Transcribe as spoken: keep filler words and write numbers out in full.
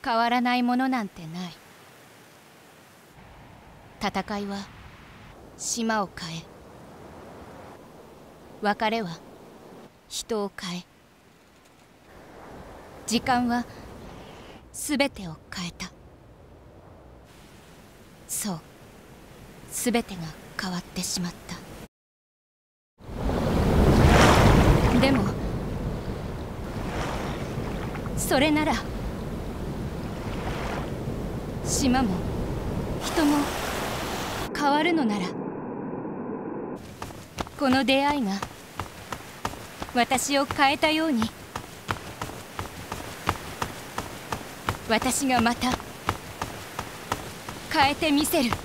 変わらないものなんてない。戦いは島を変え、別れは人を変え、時間はすべてを変えた。そう、すべてが変わってしまった。でもそれなら島も人も変わるのなら、この出会いが私を変えたように、私がまた変えてみせる。